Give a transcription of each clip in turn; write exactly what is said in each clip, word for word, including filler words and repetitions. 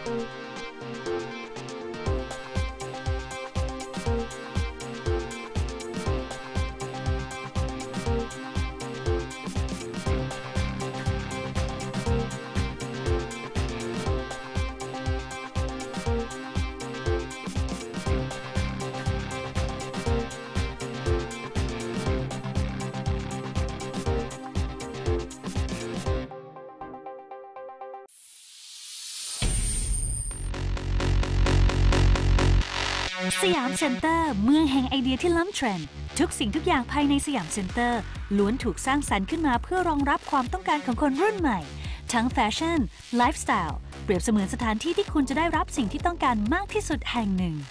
สยามเซ็นเตอร์เมืองแห่งไอเดียที่ล้ำเทรนด์ทุกสิ่งทุกอย่างภายในสยามเซ็นเตอร์ล้วนถูกสร้างสรรค์ขึ้นมาเพื่อรองรับความต้องการของคนรุ่นใหม่ทั้งแฟชั่นไลฟ์สไตล์เปรียบเสมือนสถานที่ที่คุณจะได้รับสิ่งที่ต้องการมากที่สุดแห่งหนึ่ง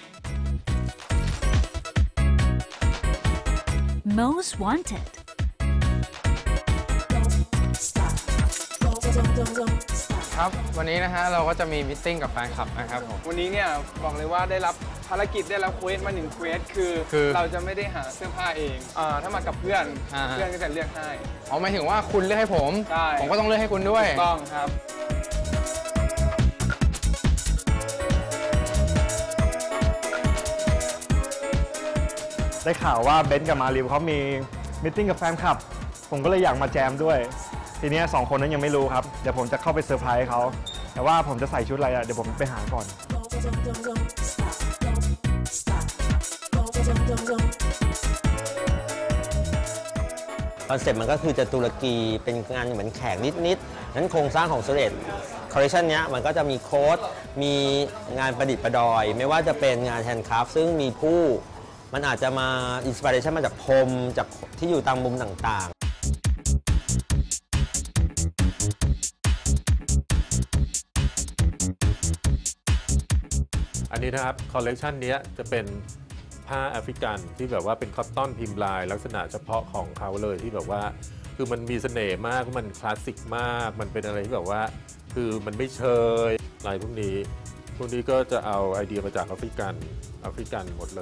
Most Wanted ครับวันนี้นะฮะเราก็จะมีมิทติ้งกับแฟนคลับนะครับผมวันนี้เนี่ยบอกเลยว่าได้รับภารกิจได้รับเควสมาหนึ่งเควสคือเราจะไม่ได้หาเสื้อผ้าเองอ่าถ้ามากับเพื่อนเพื่อนก็จะเลือกให้อ๋อหมายถึงว่าคุณเลือกให้ผมผมก็ต้องเลือกให้คุณด้วยถูกต้องครับได้ข่าวว่าเบนซ์กับมาริวเขามีมิทติ้งกับแฟนคลับผมก็เลยอยากมาแจมด้วยทีนี้สองคนนั้นยังไม่รู้ครับเดี๋ยวผมจะเข้าไปเซอร์ไพรส์เขาแต่ว่าผมจะใส่ชุดอะไรอ่ะเดี๋ยวผมไปหาก่อนคอนเซ็ปต์มันก็คือจะตุรกีเป็นงานเหมือนแขกนิดๆนั้นโครงสร้างของโซเลตคอลเลคชันนี้มันก็จะมีโค้ดมีงานประดิษฐ์ประดอยไม่ว่าจะเป็นงานแฮนด์คราฟต์ซึ่งมีผู้มันอาจจะมาอินสปิเรชันมาจากพรมจากที่อยู่ตามมุมต่างๆอันนี้นะครับคอลเลกชันนี้จะเป็นผ้าแอฟริกันที่แบบว่าเป็นคอตตอนพิมพ์ลายลักษณะเฉพาะของเขาเลยที่แบบว่าคือมันมีเสน่ห์มากมันคลาสสิกมากมันเป็นอะไรที่แบบว่าคือมันไม่เชยลายพวกนี้พวกนี้ก็จะเอาไอเดียมาจากแอฟริกันแอฟริกันหมดเลย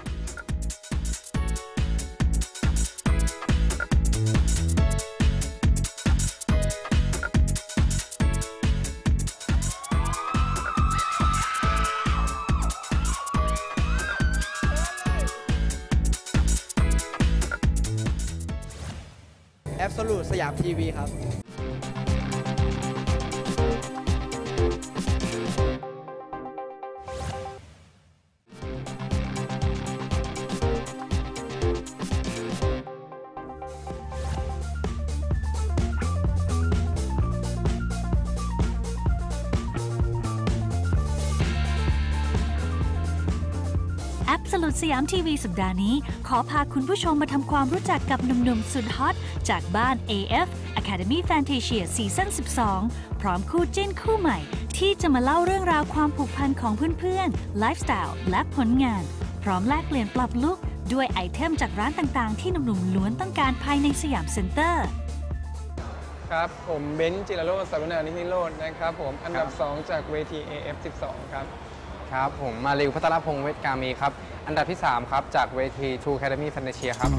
Absolute สยามทีวีครับ Absolute สยามทีวีสัปดาห์นี้ขอพาคุณผู้ชมมาทำความรู้จักกับหนุ่มๆสุดฮอตจากบ้าน เอ เอฟ Academy Fantasia ซีซั่น สิบสอง พร้อมคู่จิ้นคู่ใหม่ที่จะมาเล่าเรื่องราวความผูกพันของเพื่อนๆไลฟ์สไตล์และผลงานพร้อมแลกเปลี่ยนปรับลุคด้วยไอเทมจากร้านต่างๆที่หนุ่มๆล้วนต้องการภายในสยามเซ็นเตอร์ครับผมเบนซ์จิรโรจน์ สรรวนานิธิโรจน์นะครับผมอันดับสองจากเวที เอ เอฟ สิบสอง ครับครับผมมาริวพัทรพงษ์เวชกามีครับอันดับที่สามครับจากเวที True Academy Fantasia ครับ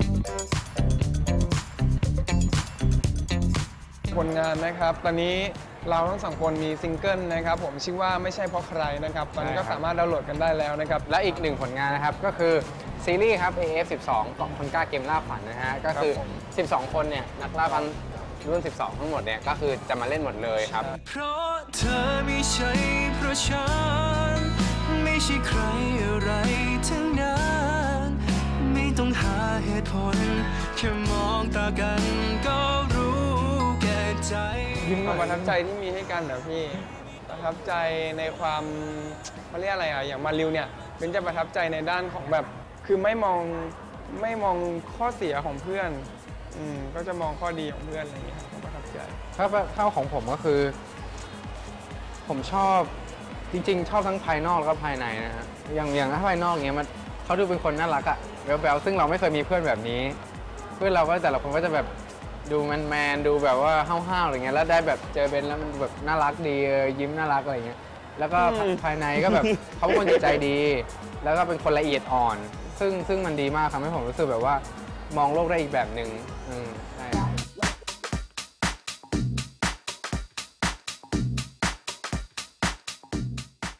ผลงานนะครับตอนนี้เราทั้งสองคนมีซิงเกิลนะครับผมชื่อว่าไม่ใช่เพราะใครนะครับตอนนี้ก็สามารถดาวน์โหลดกันได้แล้วนะครับและอีกหนึ่งผลงานนะครับก็คือซีรีส์ครับ เอ เอฟ สิบสอง เกาะคนกล้าเกมล่าฝันนะฮะก็คือสิบสองคนเนี่ยนักล่าฝันรุ่นสิบสองทั้งหมดเนี่ยก็คือจะมาเล่นหมดเลยครับเพราะเธอไม่ใช่เพราะฉันไม่ใช่ใครอะไรทั้งนั้นไม่ต้องหาเหตุผลแค่มองตากันก็รู้แก่ใจยิ้มความประทับใจที่มีให้กันนะพี่ประทับใจในความเขาเรียกอะไรอ่ะอย่างมาริวเนี่ยเป็นจะประทับใจในด้านของแบบคือไม่มองไม่มองข้อเสียของเพื่อนอืมก็จะมองข้อดีของเพื่อนอะไรอย่างเงี้ยก็ประทับใจถ้าเท่าของผมก็คือผมชอบจริงๆชอบทั้งภายนอกแล้วก็ภายในนะฮะอย่างอย่างถ้าภายนอกเงี้ยมันเขาดูเป็นคนน่ารักอะแววๆซึ่งเราไม่เคยมีเพื่อนแบบนี้เพื่อนเราก็แต่ละคนก็จะแบบดูแมนๆดูแบบว่าห้าวๆอะไรเงี้ยแล้วได้แบบเจอเบนแล้วมันแบบน่ารักดียิ้มน่ารักอะไรเงี้ยแล้วก็ภายในก็แบบเขาเป็นคนจิตใจดีแล้วก็เป็นคนละเอียดอ่อนซึ่งซึ่งมันดีมากทำให้ผมรู้สึกแบบว่ามองโลกได้อีกแบบหนึ่งอืมใช่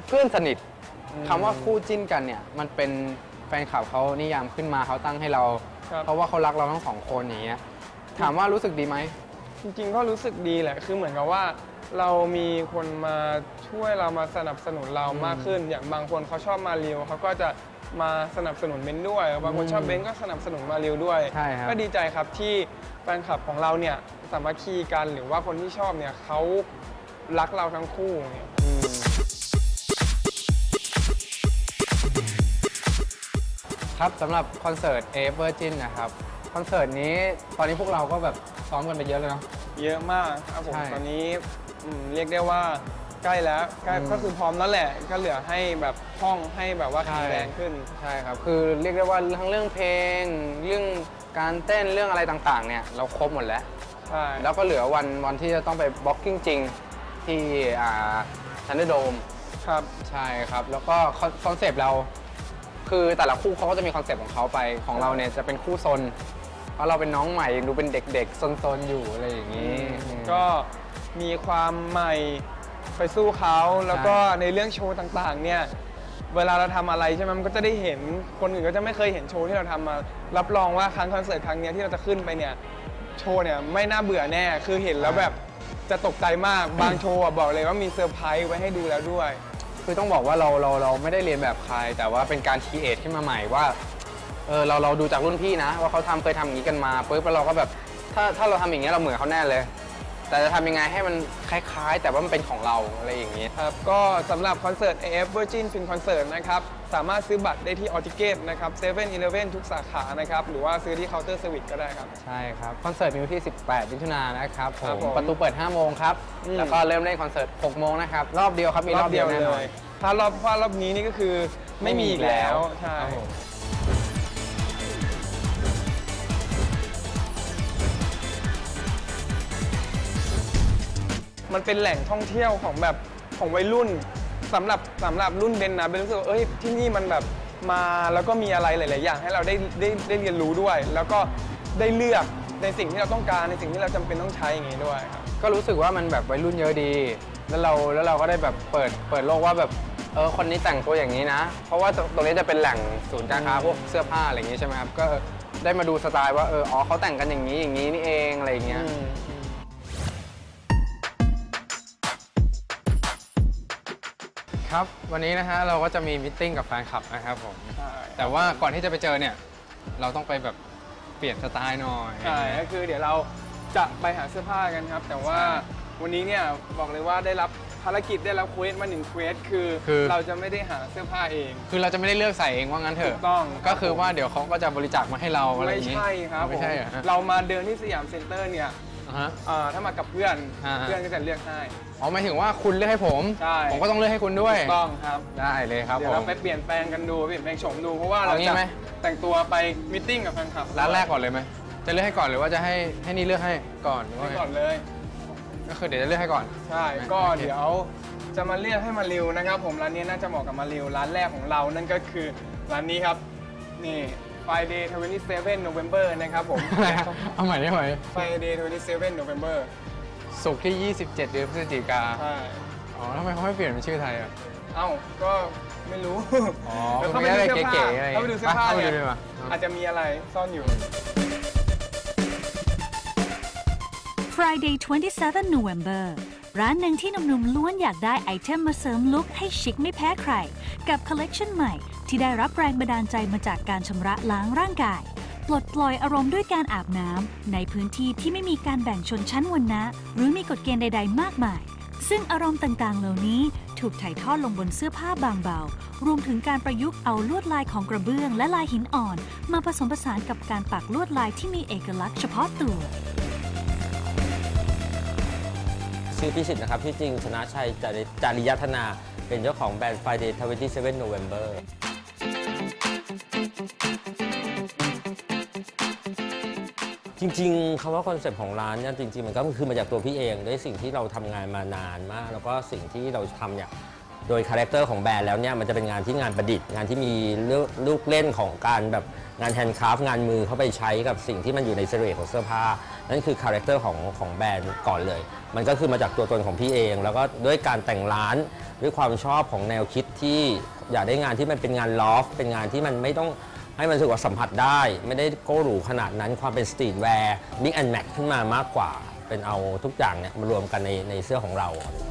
เพื่อนสนิทคำว่าคู่จิ้นกันเนี่ยมันเป็นแฟนคลับเขานิยามขึ้นมาเขาตั้งให้เรา เพราะว่าเขารักเราทั้งสองคนอย่างเงี้ยถามว่ารู้สึกดีไหมจริงๆก็รู้สึกดีแหละคือเหมือนกับว่าเรามีคนมาช่วยเรามาสนับสนุนเรามากขึ้น อย่างบางคนเขาชอบมาริวเขาก็จะมาสนับสนุนเบนด้วย บางคนชอบเบนก็สนับสนุนมาริวด้วยก็ดีใจครับที่แฟนคลับของเราเนี่ยสามัคคีกันหรือว่าคนที่ชอบเนี่ยเขารักเราทั้งคู่เนี่ยครับสำหรับคอนเสิร์ต เอ เอฟ Virgin นะครับคอนเสิร์ตนี้ตอนนี้พวกเราก็แบบซ้อมกันไปเยอะเลยเนาะเยอะมากครับผมตอนนี้เรียกได้ว่าใกล้แล้วใกล้ก็คือพร้อมแล้วแหละก็เหลือให้แบบห้องให้แบบว่าแข็งแรงขึ้นใช่ครับคือเรียกได้ว่าทั้งเรื่องเพลงเรื่องการเต้นเรื่องอะไรต่างๆเนี่ยเราครบหมดแล้วใช่แล้วก็เหลือวันวันที่จะต้องไปบล็อกกิ้งจริงที่อ่าทันเดอร์โดมครับใช่ครับแล้วก็คอนเซปต์เราคือแต่ละคู่เขาก็จะมีคอนเซปต์ของเขาไปของเราเนี่ยจะเป็นคู่ซนเพราะเราเป็นน้องใหม่ดูเป็นเด็กๆซนๆอยู่อะไรอย่างนี้ก็มีความใหม่ไปสู้เขาแล้วก็ในเรื่องโชว์ต่างๆเนี่ยเวลาเราทำอะไรใช่ไหมมันก็จะได้เห็นคนอื่นก็จะไม่เคยเห็นโชว์ที่เราทำมารับรองว่าครั้งคอนเสิร์ตครั้งนี้ที่เราจะขึ้นไปเนี่ยโชว์เนี่ยไม่น่าเบื่อแน่คือเห็นแล้วแบบจะตกใจมากบางโชว์บอกเลยว่ามีเซอร์ไพรส์ไว้ให้ดูแล้วด้วยคือต้องบอกว่าเราเราเราไม่ได้เรียนแบบใครแต่ว่าเป็นการคีเอทขึ้นมาใหม่ว่าเออเราเราดูจากรุ่นพี่นะว่าเขาทำเคยทำอย่างนี้กันมาปุ๊บแล้วเราก็แบบถ้าถ้าเราทำอย่างนี้เราเหมือนเขาแน่เลยแต่จะทำยังไงให้มันคล้ายๆแต่ว่ามันเป็นของเราอะไรอย่างนี้ครับก็สำหรับคอนเสิร์ต เอ เอฟ Virgin Fin Concert นะครับสามารถซื้อบัตรได้ที่ออทิเกตนะครับเซเว่นอีเลฟเว่นทุกสาขานะครับหรือว่าซื้อที่เคาน์เตอร์เซอร์วิสก็ได้ครับใช่ครับคอนเสิร์ตมีวันที่สิบแปดมิถุนายนนะครับผมประตูเปิดห้าโมงครับแล้วก็เริ่มเล่นคอนเสิร์ตหกโมงนะครับรอบเดียวครับมีรอบเดียวเลยถ้ารอบถ้ารอบนี้นี่ก็คือไม่มีอีกแล้วใช่มันเป็นแหล่งท่องเที่ยวของแบบของวัยรุ่นสำหรับสำหรับรุ่นเบนนะเบนรู้สึกว่าเอ้ยที่นี่มันแบบมาแล้วก็มีอะไรหลายๆอย่างให้เราได้ได้ได้เรียนรู้ด้วยแล้วก็ได้เลือกในสิ่งที่เราต้องการในสิ่งที่เราจำเป็นต้องใช้อย่างนี้ด้วยครับก็รู้สึกว่ามันแบบวัยรุ่นเยอะดีแล้วเราแล้วเราก็ได้แบบเปิดเปิดโลกว่าแบบเออคนนี้แต่งตัวอย่างนี้นะเพราะว่าตรงนี้จะเป็นแหล่งศูนย์การค้าพวกเสื้อผ้าอะไรอย่างนี้ใช่ไหมครับก็ได้มาดูสไตล์ว่าเอออ๋อเขาแต่งกันอย่างนี้อย่างนี้นี่เองอะไรอย่างเงี้ยครับวันนี้นะฮะเราก็จะมีมิทติ้งกับแฟนคลับนะครับผมแต่ว่าก่อนที่จะไปเจอเนี่ยเราต้องไปแบบเปลี่ยนสไตล์หน่อยใช่ก็คือเดี๋ยวเราจะไปหาเสื้อผ้ากันครับแต่ว่าวันนี้เนี่ยบอกเลยว่าได้รับภารกิจได้รับเควสมาหนึ่งเควสคือเราจะไม่ได้หาเสื้อผ้าเองคือเราจะไม่ได้เลือกใส่เองว่างั้นเถอะถูกต้องก็คือว่าเดี๋ยวเขาก็จะบริจาคมาให้เราอะไรอย่างนี้ไม่ใช่ครับไม่ใช่เรามาเดินที่สยามเซ็นเตอร์เนี่ยถ้ามากับเพื่อนเพื่อนก็จะเลือกให้อ๋อหมายถึงว่าคุณเลือกให้ผมผมก็ต้องเลือกให้คุณด้วยถูกต้องครับได้เลยครับเดี๋ยวเราไปเปลี่ยนแปลงกันดูเปลี่ยนแปลงโฉมดูเพราะว่าเราจะแต่งตัวไปมิทติ้งกับแฟนคลับร้านแรกก่อนเลยไหมจะเลือกให้ก่อนหรือว่าจะให้ให้นี่เลือกให้ก่อนให้ก่อนเลยก็คือเดี๋ยวจะเลือกให้ก่อนใช่ก็เดี๋ยวจะมาเลือกให้มาริวนะครับผมร้านนี้น่าจะเหมาะกับมาริวร้านแรกของเรานั่นก็คือร้านนี้ครับนี่ Friday ทเวนตี้เซเว่น November นะครับผมเอาใหม่ได้ไหม Friday ทเวนตี้เซเว่น November ศุกร์ที่ยี่สิบเจ็ดเดือนพฤศจิกาใช่อ๋อทำไมเขาไม่เปลี่ยนเป็นชื่อไทยอ่ะเอ้าก็ไม่รู้อ๋อเขาไม่ได้เก๋ๆอะไรเขาไปดูเสื้อผ้าเนี่ยอาจจะมีอะไรซ่อนอยู่ Friday ทเวนตี้เซเว่น November ร้านหนึ่งที่หนุ่มๆล้วนอยากได้ไอเทมมาเสริมลุคให้ชิคไม่แพ้ใครกับคอลเลกชันใหม่ที่ได้รับแรงบันดาลใจมาจากการชำระล้างร่างกายปลดปล่อยอารมณ์ด้วยการอาบน้ำในพื้นที่ที่ไม่มีการแบ่งชนชั้นวรรณะหรือมีกฎเกณฑ์ใดๆมากมายซึ่งอารมณ์ต่างๆเหล่านี้ถูกถ่ายทอดลงบนเสื้อผ้าบางเบารวมถึงการประยุกต์เอาลวดลายของกระเบื้องและลายหินอ่อนมาผสมผสานกับการปักลวดลายที่มีเอกลักษณ์เฉพาะตัวชื่อพิสิทธิ์นะครับที่จริงชนะชัยจาริยธนาเป็นเจ้าของแบรนด์ Friday ทเวนตี้เซเว่น November จริงๆคำว่าคอนเซ็ปต์ของร้านเนี่ยจริงๆมันก็คือมาจากตัวพี่เองด้วยสิ่งที่เราทำงานมานานมากแล้วก็สิ่งที่เราทำเนี่ยโดยคาแรคเตอร์ของแบรนด์แล้วเนี่ยมันจะเป็นงานที่งานประดิษฐ์งานที่มีลูกเล่นของการแบบงานแฮนด์คราฟต์งานมือเข้าไปใช้กับสิ่งที่มันอยู่ในเสน่ห์ของเสื้อผ้านั่นคือคาแรคเตอร์ของของแบรนด์ก่อนเลยมันก็คือมาจากตัวตนของพี่เอง แล้วก็ด้วยการแต่งร้านด้วยความชอบของแนวคิดที่อยากได้งานที่มันเป็นงานลอฟเป็นงานที่มันไม่ต้องให้มันรู้สึกว่าสัมผัสได้ไม่ได้โก้หรูขนาดนั้นความเป็นสตรีทแวร์มิกแอนด์แมทขึ้นมามากกว่าเป็นเอาทุกอย่างเนี่ยมารวมกันในในเสื้อของเรา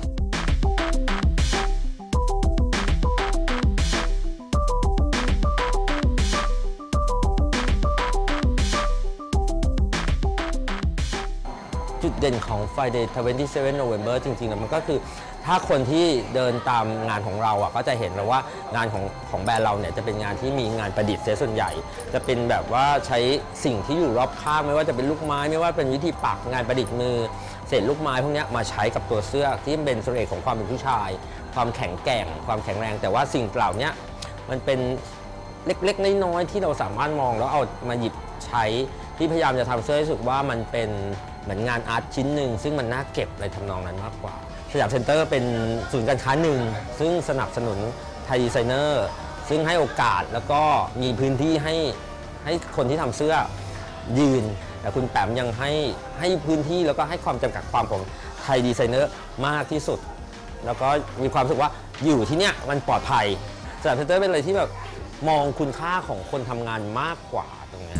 จุดเด่นของ Friday ยี่สิบเจ็ด November จริงๆแล้วมันก็คือถ้าคนที่เดินตามงานของเราอ่ะก็จะเห็นแล้วว่างานของของแบรนด์เราเนี่ยจะเป็นงานที่มีงานประดิษฐ์เสียส่วนใหญ่จะเป็นแบบว่าใช้สิ่งที่อยู่รอบข้างไม่ว่าจะเป็นลูกไม้ไม่ว่าเป็นวิธีปักงานประดิษฐ์มือเศษลูกไม้พวกนี้มาใช้กับตัวเสื้อที่เป็นส่วนเอกของความเป็นผู้ชายความแข็งแกร่งความแข็งแรงแต่ว่าสิ่งเหล่านี้มันเป็นเล็กๆน้อยๆที่เราสามารถมองแล้วเอามาหยิบใช้ที่พยายามจะทำเสื้อให้รู้สึกว่ามันเป็นเหมือนงานอาร์ตชิ้นหนึ่งซึ่งมันน่าเก็บอะไรทำนองนั้นมากกว่าสยามเซ็นเตอร์เป็นศูนย์การค้าหนึ่งซึ่งสนับสนุนไทยดีไซเนอร์ซึ่งให้โอกาสแล้วก็มีพื้นที่ให้ให้คนที่ทำเสื้อยืนแต่คุณแปมยังให้ให้พื้นที่แล้วก็ให้ความจำกัดความของไทยดีไซเนอร์มากที่สุดแล้วก็มีความรู้สึกว่าอยู่ที่เนี้ยมันปลอดภัยสยามเซ็นเตอร์เป็นอะไรที่แบบมองคุณค่าของคนทำงานมากกว่าตรงนี้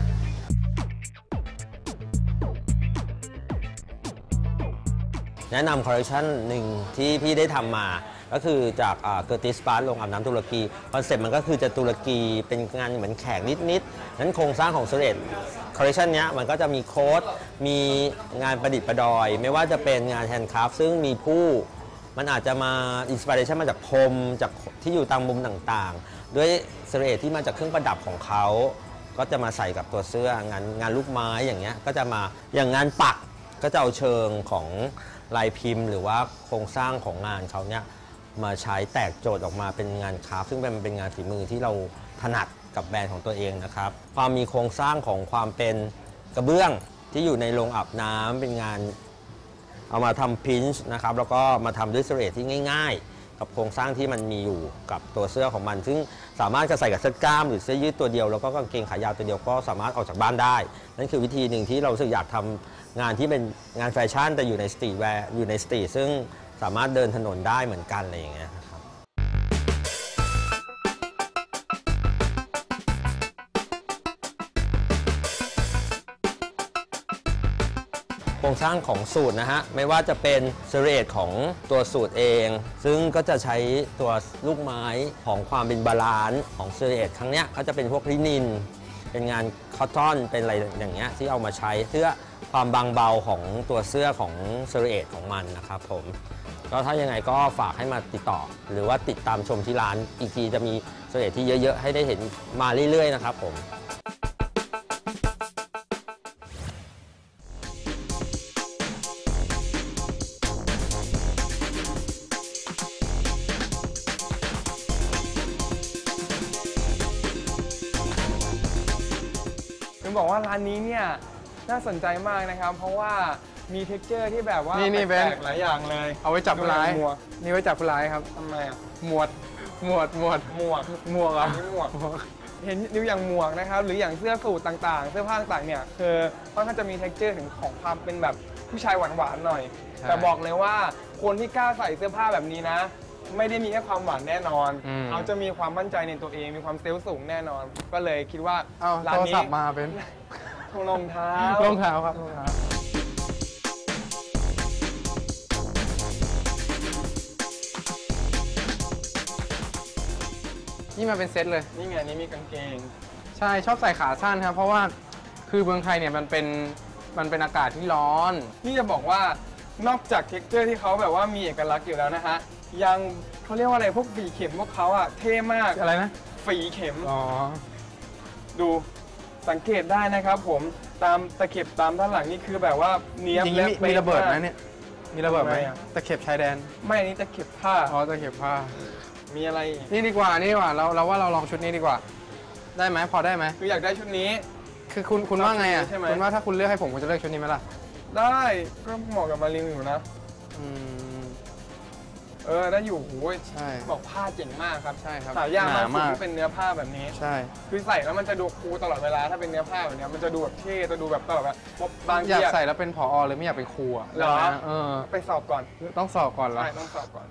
แนะนำคอลเลคชันหนึ่งที่พี่ได้ทำมาก็คือจากเกอร์ติสปาร์ตโรงอาบน้ำตุรกีคอนเซ็ปต์มันก็คือจะตุรกีเป็นงานเหมือนแขกนิดๆนั้นโครงสร้างของเซเลตคอลเลคชันนี้มันก็จะมีโค้ดมีงานประดิษฐ์ประดอยไม่ว่าจะเป็นงานแฮนด์คราฟต์ซึ่งมีผู้มันอาจจะมาอินสปิเรชันมาจากพรมจากที่อยู่ตามมุมต่างๆด้วยเซเลตที่มาจากเครื่องประดับของเขาก็จะมาใส่กับตัวเสื้องานงานลูกไม้อย่างเงี้ยก็จะมาอย่างงานปักก็จะเอาเชิงของลายพิมพ์หรือว่าโครงสร้างของงานเขาเนี่ยมาใช้แตกโจทย์ออกมาเป็นงานคราฟต์ซึ่งเป็นเป็นงานฝีมือที่เราถนัดกับแบรนด์ของตัวเองนะครับความมีโครงสร้างของความเป็นกระเบื้องที่อยู่ในโรงอาบน้ำเป็นงานเอามาทำพินช์นะครับแล้วก็มาทำด้วยเซเลตที่ง่ายๆกับโครงสร้างที่มันมีอยู่กับตัวเสื้อของมันซึ่งสามารถจะใส่กับเสื้อกล้ามหรือเสื้อยืดตัวเดียวแล้วก็กางเกงขายาวตัวเดียวก็สามารถออกจากบ้านได้นั่นคือวิธีหนึ่งที่เรารู้สึกอยากทำงานที่เป็นงานแฟชั่นแต่อยู่ในสตรีทแวร์อยู่ในสตรีทซึ่งสามารถเดินถนนได้เหมือนกันอะไรอย่างเงี้ยครับโครงสร้างของสูตรนะฮะไม่ว่าจะเป็นเซเลตของตัวสูตรเองซึ่งก็จะใช้ตัวลูกไม้ของความเป็นบาลานซ์ของเซเลตครั้งเนี้ยก็จะเป็นพวกลินินเป็นงานคอตตอนเป็นอะไรอย่างเงี้ยที่เอามาใช้เพื่อความบางเบาของตัวเสื้อของเซเลตของมันนะครับผมก็ถ้ายังไงก็ฝากให้มาติดต่อหรือว่าติดตามชมที่ร้านอีกทีจะมีเซเลตที่เยอะๆให้ได้เห็นมาเรื่อยๆนะครับผมบอกว่าร้านนี้เนี่ยน่าสนใจมากนะครับเพราะว่ามีเท็กเจอร์ที่แบบว่านี่นี่แปลเบกนๆหลายอย่างเลยเอาไว้จับผู้ร้ายหมวกนี่ไว้จับผู้ร้ายครับทำไมอ่ะหมวดหมวดหมวดหมวกหมวกอ่ะอันนี้หมวกเห็นดูอย่างหมวกนะครับหรืออย่างเสื้อสูทต่างๆ เสื้อผ้าต่างๆเนี่ยคือค่อนข้างจะมีเท็กเจอร์ถึงของความเป็นแบบผู้ชายหวานๆหน่อยแต่บอกเลยว่าคนที่กล้าใส่เสื้อผ้าแบบนี้นะไม่ได้มีแค่ความหวานแน่นอนเขาจะมีความมั่นใจในตัวเองมีความเซลล์สูงแน่นอนก็เลยคิดว่าเอาร้านโทรนี้ศัพท์มาเป็นรองเท้ารองเท้าครับรองเท้านี่มาเป็นเซตเลยนี่ไงนี่มีกางเกงใช่ชอบใส่ขาสั้นครับเพราะว่าคือเมืองไทยเนี่ยมันเป็นมันเป็นอากาศที่ร้อนนี่จะบอกว่านอกจากเท็กเจอร์ที่เขาแบบว่ามีเอกลักษณ์อยู่แล้วนะฮะยังเขาเรียกว่าอะไรพวกฝีเข็มพวกเขาอะเท่มากอะไรนะฝีเข็มอ๋อดูสังเกตได้นะครับผมตามตะเข็บตามด้านหลังนี่คือแบบว่าเนี้ยบอย่างและนี้ป๊มีระเบิดไหมเนี่ยมีระเบิดไหมทำไมอะตะเข็บชายแดนไม่อันนี้ตะเข็บผ้าอ๋อตะเข็บผ้ามีอะไรอีกนี่ดีกว่านี่ดีกว่าเราเราว่าเราลองชุดนี้ดีกว่า ได้ไหมพอได้ไหมคืออยากได้ชุดนี้คือคุณคุณว่าไงอ่ะใช่ไหมคุณว่าถ้าคุณเลือกให้ผมคุณจะเลือกชุดนี้ไหมล่ะได้ก็เหมาะกับมาริวอยู่นะอืมเออได้อยู่โอ้ยใช่บอกผ้าเจ๋งมากครับใช่ครับหายากมากหนามากที่เป็นเนื้อผ้าแบบนี้ใช่คือใส่แล้วมันจะดูคูลตลอดเวลาถ้าเป็นเนื้อผ้าแบบนี้มันจะดูแบบเท่จะดูแบบตลอดแบบบางอทียากอะใส่แล้วเป็นผอเลยไม่อยากเป็นครูอะเหรอเออไปสอบก่อนต้องสอบก่อนเหรอใช่ต้องสอบก่อน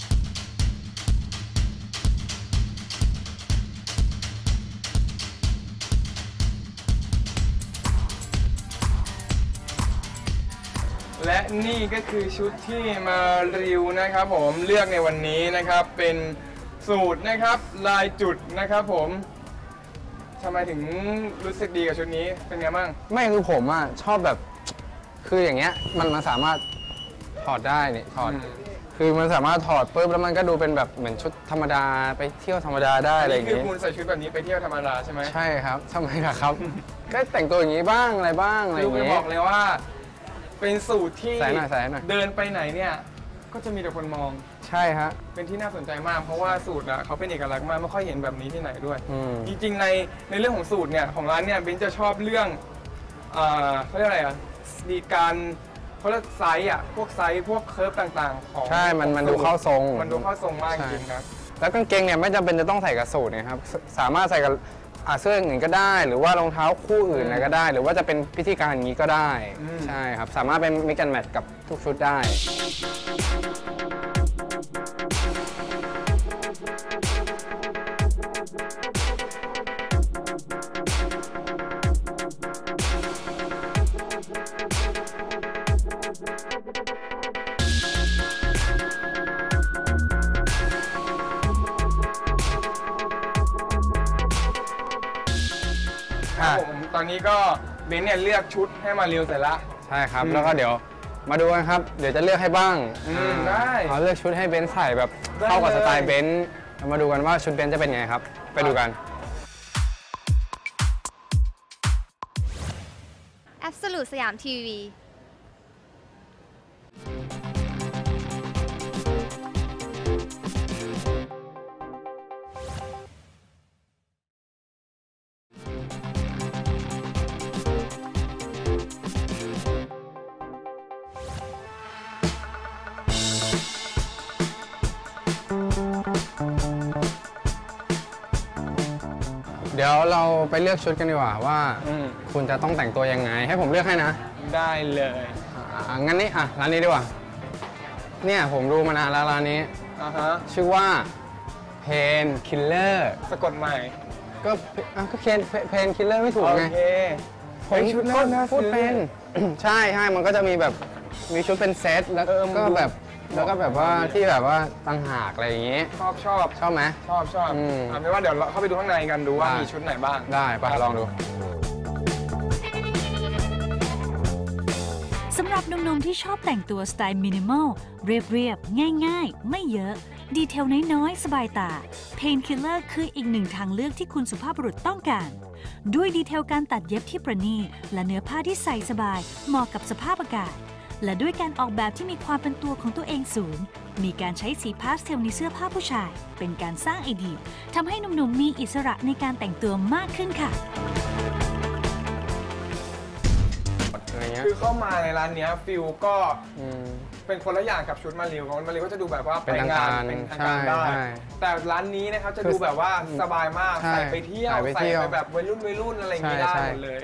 และนี่ก็คือชุดที่มาริวนะครับผมเลือกในวันนี้นะครับเป็นสูตรนะครับลายจุดนะครับผมทำไมถึงรู้สึกดีกับชุดนี้เป็นไงบ้างไม่คือผมอ่ะชอบแบบคืออย่างเงี้ยมันมันสามารถถอดได้นี่ถอดอืมคือมันสามารถถอดปุ๊บแล้วมันก็ดูเป็นแบบเหมือนชุดธรรมดาไปเที่ยวธรรมดาได้อะไรอย่างนี่คืองี้คุณใส่ชุดแบบนี้ไปเที่ยวธรรมดาใช่ไหมใช่ครับทำไมล่ะครับ ก็แต่งตัวอย่างนี้บ้างอะไรบ้างอะไรอคือย่าง ไปงี้บอกเลยว่า เป็นสูตรที่ใส่หน่อยใส่หน่อยเดินไปไหนเนี่ยก็จะมีแต่คนมองใช่ฮะเป็นที่น่าสนใจมากเพราะว่าสูตรอะเขาเป็นเอกลักษณ์มากไม่ค่อยเห็นแบบนี้ที่ไหนด้วยอืมจริงๆในในเรื่องของสูตรเนี่ยของร้านเนี่ยเบนจะชอบเรื่องเอ่อเขาเรียกอะไรอ่ะดีการเขาเรียกไซส์อ่ะพวกไซส์พวกเคิร์ฟต่างๆของใช่มันมันของดูเข้าทรงมันดูเข้าทรงมากใช่จริงๆครับแล้วกางเกงเนี่ยไม่จำเป็นจะต้องใส่กับสูทนะครับสสามารถใส่กับอ่าเสื้ออื่นก็ได้ หรือว่ารองเท้าคู่อื่นอะไรก็ได้ หรือว่าจะเป็นพิธีการอย่างนี้ก็ได้อืมใช่ครับสามารถเป็นมิกแอนแมทกับทุกชุดได้ครับผมตอนนี้ก็เบนเนี่ยเลือกชุดให้มาเรียวเสร็จละใช่ครับอืมแล้วก็เดี๋ยวมาดูกันครับ เดี๋ยวจะเลือกให้บ้างอืมอ่าได้เอาเลือกชุดให้เบนซ์ใส่แบบได้เข้ากับเลยสไตล์เบนซ์เรามาดูกันว่าชุดเบนซ์จะเป็นไงครับ ไปดูกัน Absolute สยามทีวีเดี๋ยวเราไปเลือกชุดกันดีกว่าว่าอืมคุณจะต้องแต่งตัวยังไง ให้ผมเลือกให้นะได้เลยอ่างั้นนี่อ่ะร้านนี้ดีกว่า เนี่ยผมดูมานานแล้วร้านนี้อ่าฮะชื่อว่า Pain Killer สะกดใหม่ก็อ่ะก็เคนเพนคิลเลอร์ไม่ถูกโอไงเคผมชุดก็น่าพูดซื้อเป็น ใช่ใช่มันก็จะมีแบบมีชุดเป็นเซตแล้วเออมันก็ดูแบบแล้วก็แบบว่าที่แบบว่าต่างหากอะไรอย่างงี้ชอบชอบชอบไหมชอบชอบอืมเอาเป็นว่าเดี๋ยวเราเข้าไปดูข้างในกันดูว่าได้มีชุดไหนบ้างได้ไปลองดูสำหรับหนุ่มๆที่ชอบแต่งตัวสไตล์มินิมอลเรียบๆ ง่ายๆ ไม่เยอะ ดีเทลน้อยๆ สบายตา Painkiller คืออีกหนึ่งทางเลือกที่คุณสุภาพบุรุษต้องการ ด้วยดีเทลการตัดเย็บที่ประณีตและเนื้อผ้าที่ใส่สบายเหมาะกับสภาพอากาศ และด้วยการออกแบบที่มีความเป็นตัวของตัวเองสูง มีการใช้สีพาสเทลในเสื้อผ้าผู้ชาย เป็นการสร้างไอเดียทำให้หนุ่มๆมีอิสระในการแต่งตัวมากขึ้นค่ะอะไรเงี้ยคือเข้ามาในร้านเนี้ยฟิลก็อืมเป็นคนละอย่างกับชุดมาริวของมาริวก็จะดูแบบว่าเป็นไปทางงานการเป็นทางการได้ใช่ใช่แต่ร้านนี้นะครับจะคือดูแบบว่าสบายมากใช่ใส่ไปเที่ยวใส่ไปเที่ยวไปแบบวัยรุ่นวัยรุ่นอะไรอย่างงี้ใช่ได้ใช่หมดเลย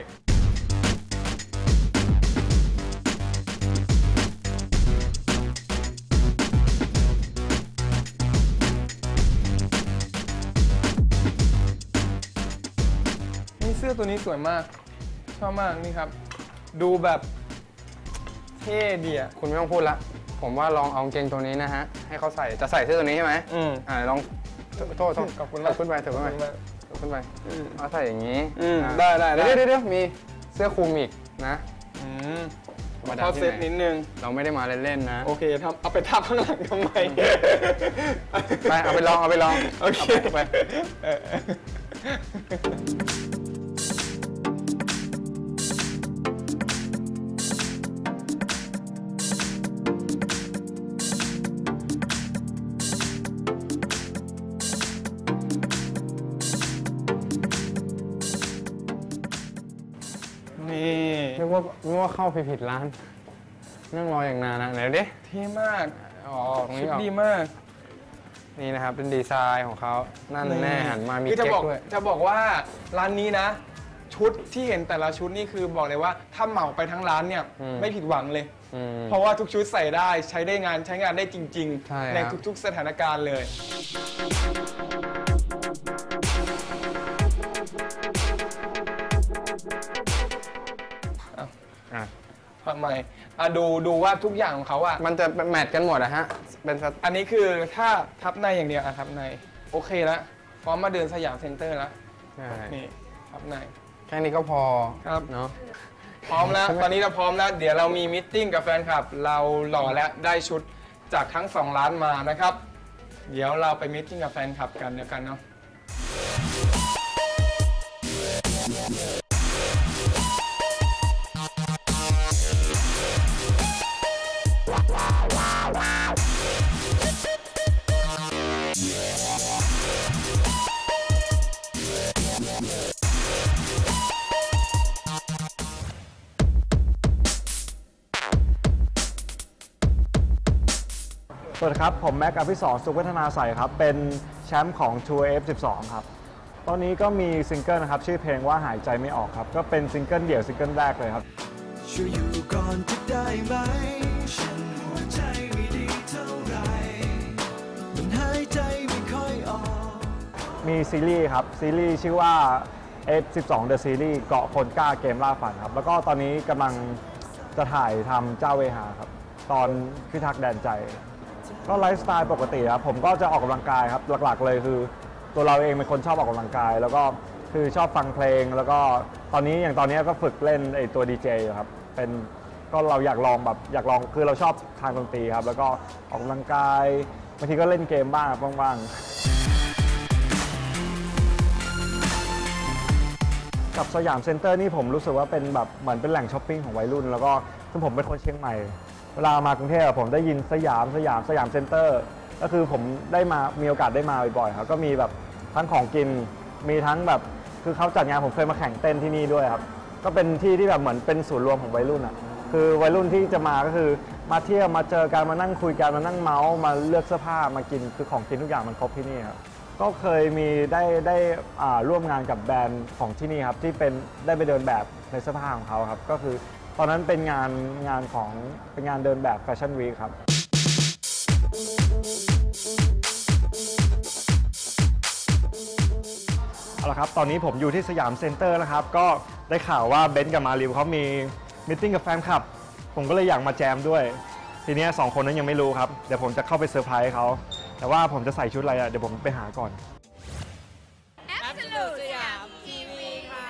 นี่เสื้อตัวนี้สวยมาก ชอบมากนี่ครับ ดูแบบเท่ดีอ่ะคุณไม่ต้องพูดละ ผมว่าลองเอากางเกงตัวนี้นะฮะ ให้เขาใส่ จะใส่เสื้อตัวนี้ใช่ไหมอืมอ่าลองโทษโทษโทษขอบคุณมากถขึ้นไปถขึ้นไปขอบคุณมากถขึ้นไปอืมเอาใส่อย่างนี้อืมอ่าได้ได้ได้เดี๋ยวเดี๋ยวเดี๋ยวมีเสื้อคลุมอีกนะอืมธรรมดาเข้าที่เซตไหนนิดนึงเราไม่ได้มาเล่นๆนะโอเคทำเอาไปทับข้างหลังทำไมไปเอาไปลองเอาไปลองโอเคาไปเออ นี่นึกว่านึกว่าเข้าผิดผิดร้าน นั่งรออย่างนานนะไหนดูดิเท่มากโออ๋อตรงชุนี้ดออกดีมากนี่นะครับเป็นดีไซน์ของเขานั่นแน่หันมามีคือจะเก๊บอกกด้วยจะบอกว่าร้านนี้นะ ชุดที่เห็นแต่ละชุดนี่คือบอกเลยว่าถ้าเหมาไปทั้งร้านเนี่ยไม่ผิดหวังเลยอืมเพราะว่าทุกชุดใส่ได้ใช้ได้งานใช้งานได้จริงใช่ครับในทุกๆสถานการณ์เลยอ่ะทำไมอ่ะดูดูว่าทุกอย่างของเขาอ่ะมันจะแมทกันหมดอะฮะเป็นสไตล์อันนี้คือถ้าทับในอย่างเดียวอ่ะทับในโอเคแล้วพร้อมมาเดินสยามเซ็นเตอร์แล้วใช่นี่ทับในแค่นี้ก็พอครับเนาะพร้อมแล้ว ตอนนี้เราพร้อมแล้ว เดี๋ยวเรามีมิทติ้งกับแฟนคลับ เราหล่อและได้ชุดจากทั้งสองร้านมานะครับ เดี๋ยวเราไปมิทติ้งกับแฟนคลับกันเดี๋ยวกันเนาะสวัสดีครับ ผมแม็กอภิสร สุขวัฒนาใสครับ เป็นแชมป์ของ Tour เอฟ สิบสอง ครับ ตอนนี้ก็มีซิงเกิลนะครับ ชื่อเพลงว่าหายใจไม่ออกครับ ก็เป็นซิงเกิลเดี่ยวซิงเกิลแรกเลยครับช่วยอยู่ก่อนจะได้ไหมฉันหัวใจไม่ดีเท่าไหรมันหายใจไม่ค่อยออกมีซีรีส์ครับ ซีรีส์ชื่อว่า เอฟ สิบสอง The Series เกาะคนกล้าเกมล่าฝันครับ แล้วก็ตอนนี้กำลังจะถ่ายทำเจ้าเวหาครับ ตอนพิทักษ์แดนใจ ก็ไลฟ์สไตล์ปกติครับผมก็จะออกกำลังกายครับหลักๆเลยคือตัวเราเองเป็นคนชอบออกกำลังกาย แล้วก็คือชอบฟังเพลง แล้วก็ตอนนี้อย่างตอนนี้ก็ฝึกเล่นไอ้ตัวดีเจอยู่ครับเป็นก็เราอยากลองแบบอยากลองคือเราชอบทางดนตรีครับแล้วก็ออกกำลังกายบางทีก็เล่นเกมบ้างบ้างๆกับสยามเซ็นเตอร์นี่ผมรู้สึกว่าเป็นแบบเหมือนเป็นแหล่งช้อปปิ้งของวัยรุ่นแล้วก็ซึ่งผมเป็นคนเชียงใหม่เวลามากรุงเทพผมได้ยินสยามสยามสยามเซ็นเตอร์ก็คือผมได้มามีโอกาสได้มาบ่อยๆครับก็มีแบบทั้งของกินมีทั้งแบบคือเขาจัดงานผมเคยมาแข่งเต้นที่นี่ด้วยครับก็เป็นที่ที่แบบเหมือนเป็นศูนย์รวมของวัยรุ่นอ่ะคือวัยรุ่นที่จะมาก็คือมาเที่ยวมาเจอกันมานั่งคุยกันมานั่งเมาส์มาเลือกเสื้อผ้ามากินคือของกินทุกอย่างมันครบที่นี่ครับก็เคยมีได้ได้ร่วมงานกับแบรนด์ของที่นี่ครับที่เป็นได้ไปเดินแบบในเสื้อผ้าของเขาครับก็คือตอนนั้นเป็นงานงานของเป็นงานเดินแบบแฟชั่นวีคครับเอาละครับตอนนี้ผมอยู่ที่สยามเซ็นเตอร์นะครับก็ได้ข่าวว่าเบนซ์กับมาริวเขามีมิทติ้งกับแฟนคลับผมก็เลยอยากมาแจมด้วยทีนี้สองคนนั้นยังไม่รู้ครับเดี๋ยวผมจะเข้าไปเซอร์ไพรส์เขาแต่ว่าผมจะใส่ชุดอะไรอ่ะเดี๋ยวผมไปหาก่อน Absolute สยามทีวีค่ะ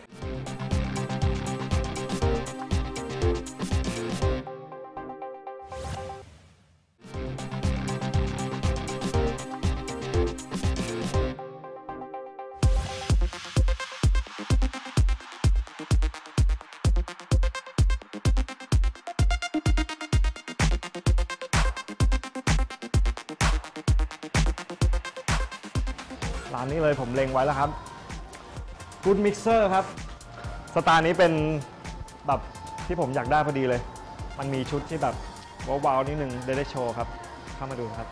ร้านนี้เลยผมเล็งไว้แล้วครับ Good Mixer ครับสไตล์นี้เป็นแบบที่ผมอยากได้พอดีเลยมันมีชุดที่แบบว้าวๆนิดนึงได้ได้โชว์ครับเข้ามาดูครับ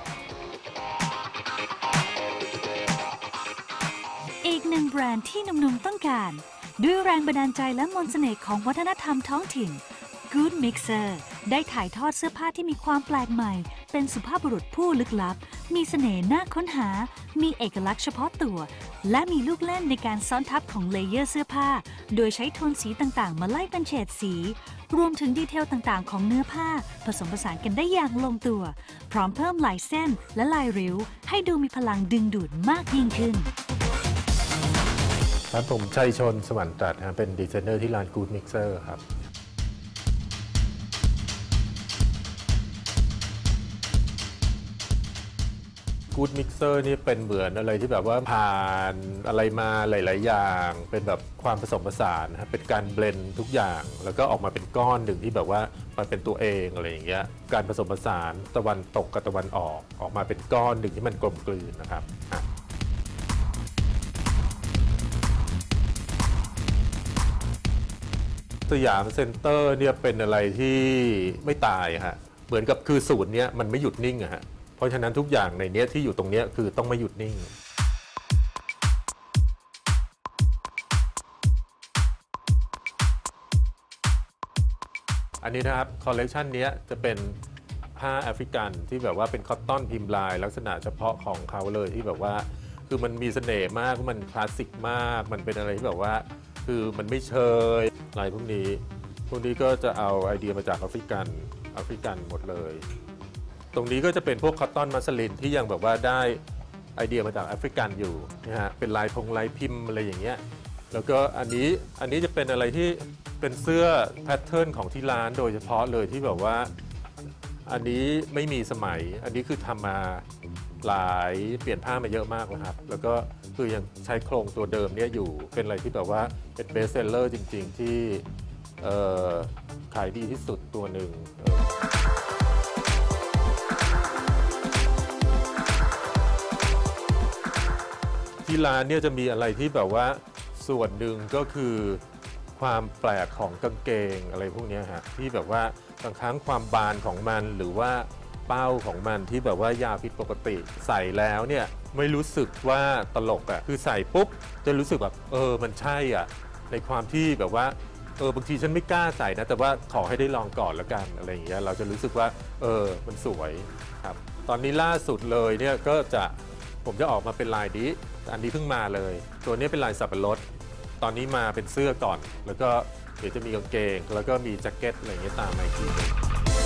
อีกหนึ่งแบรนด์ที่หนุ่มๆต้องการด้วยแรงบันดาลใจและมนต์เสน่ห์ของวัฒนธรรมท้องถิ่น Good Mixer ได้ถ่ายทอดเสื้อผ้าที่มีความแปลกใหม่เป็นสุภาพบุรุษผู้ลึกลับมีเสน่ห์น่าค้นหามีเอกลักษณ์เฉพาะตัวและมีลูกเล่นในการซ้อนทับของเลเยอร์เสื้อผ้าโดยใช้โทนสีต่างๆมาไล่เป็นเฉดสีรวมถึงดีเทลต่างๆของเนื้อผ้าผสมผสานกันได้อย่างลงตัวพร้อมเพิ่มลายเส้นและลายริ้วให้ดูมีพลังดึงดูดมากยิ่งขึ้นครับผมชัยชนสวรรค์ตรัสครับเป็นดีไซเนอร์ที่ร้าน Good Mixer ครับ Good Mixer นี่เป็นเหมือนอะไรที่แบบว่าผ่านอะไรมาหลาย ๆ อย่างเป็นแบบความผสมผสานครับเป็นการเบลนด์ทุกอย่างแล้วก็ออกมาเป็นก้อนหนึ่งที่แบบว่ามันเป็นตัวเองอะไรอย่างเงี้ยการผสมผสานตะวันตกกับตะวันออกออกมาเป็นก้อนหนึ่งที่มันกลมกลืนนะครับสยามเซ็นเตอร์เนี่ยเป็นอะไรที่ไม่ตายฮะเหมือนกับคือสูตรเนี้ยมันไม่หยุดนิ่งอะฮะเพราะฉะนั้นทุกอย่างในเนี้ยที่อยู่ตรงเนี้ยคือต้องไม่หยุดนิ่งอันนี้นะครับคอลเลกชันนี้จะเป็นผ้าแอฟริกันที่แบบว่าเป็นคอตตอนพิมพ์ลายลักษณะเฉพาะของเขาเลยที่แบบว่าคือมันมีเสน่ห์มากมันคลาสสิกมากมันเป็นอะไรที่แบบว่าคือมันไม่เชยลายพวกนี้พวกนี้ก็จะเอาไอเดียมาจากแอฟริกันแอฟริกันหมดเลยตรงนี้ก็จะเป็นพวกคอตตอนมัสลินที่ยังแบบว่าได้ไอเดียมาจากแอฟริกันอยู่นะฮะเป็นลายพงลายพิมพ์อะไรอย่างเงี้ยแล้วก็อันนี้อันนี้จะเป็นอะไรที่เป็นเสื้อแพทเทิร์นของที่ร้านโดยเฉพาะเลยที่แบบว่าอันนี้ไม่มีสมัยอันนี้คือทำมาหลายเปลี่ยนผ้ามาเยอะมากแล้วครับแล้วก็คือยังใช้โครงตัวเดิมเนี่ยอยู่เป็นอะไรที่แบบว่าเป็นเบสเซลเลอร์จริงๆที่ขายดีที่สุดตัวหนึ่งที่ร้านเนี่ยจะมีอะไรที่แบบว่าส่วนหนึ่งก็คือความแปลกของกางเกงอะไรพวกนี้ฮะที่แบบว่าบางครั้งความบานของมันหรือว่าเป้าของมันที่แบบว่ายาวผิดปกติใส่แล้วเนี่ยไม่รู้สึกว่าตลกอ่ะคือใส่ปุ๊บจะรู้สึกแบบเออมันใช่อ่ะในความที่แบบว่าเออบางทีฉันไม่กล้าใส่นะแต่ว่าขอให้ได้ลองก่อนแล้วกันอะไรอย่างเงี้ยเราจะรู้สึกว่าเออมันสวยครับตอนนี้ล่าสุดเลยเนี่ยก็จะผมจะออกมาเป็นลายนี้อันนี้เพิ่งมาเลยตัวนี้เป็นลายสับปะรดตอนนี้มาเป็นเสื้อก่อนแล้วก็เดี๋ยวจะมีกางเกงแล้วก็มีแจ็คเก็ตอะไรอย่างเงี้ยตามมาอีกทีนึง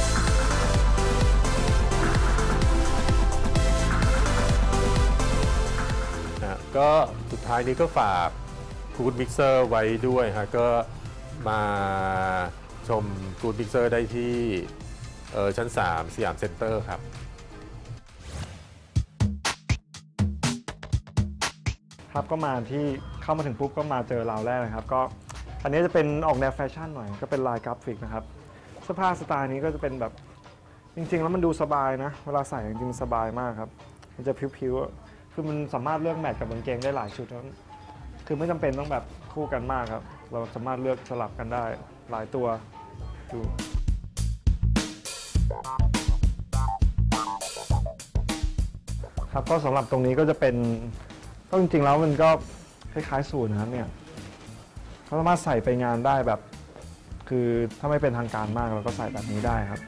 นะก็สุดท้ายนี้ก็ฝากกูดมิกเซอร์ไว้ด้วยฮะก็มาชมกูดมิกเซอร์ได้ที่ชั้นสามสยามเซ็นเตอร์ครับครับก็มาที่เข้ามาถึงปุ๊บก็มาเจอราวแรกนะครับก็อันนี้จะเป็นออกแนวแฟชั่นหน่อยก็เป็นลายกราฟิกนะครับเสื้อผ้าสไตล์นี้ก็จะเป็นแบบจริงๆแล้วมันดูสบายนะเวลาใส่จริงๆสบายมากครับมันจะพิ้วๆคือมันสามารถเลือกแมทกับกางเกงได้หลายชุดนั้นคือไม่จำเป็นต้องแบบคู่กันมากครับเราสามารถเลือกสลับกันได้หลายตัวดูครับก็สำหรับตรงนี้ก็จะเป็นก็จริงๆแล้วมันก็คล้ายๆสูทนะครับเนี่ยเขาสามารถใส่ไปงานได้แบบคือถ้าไม่เป็นทางการมากเราก็ใส่แบบนี้ได้ครับ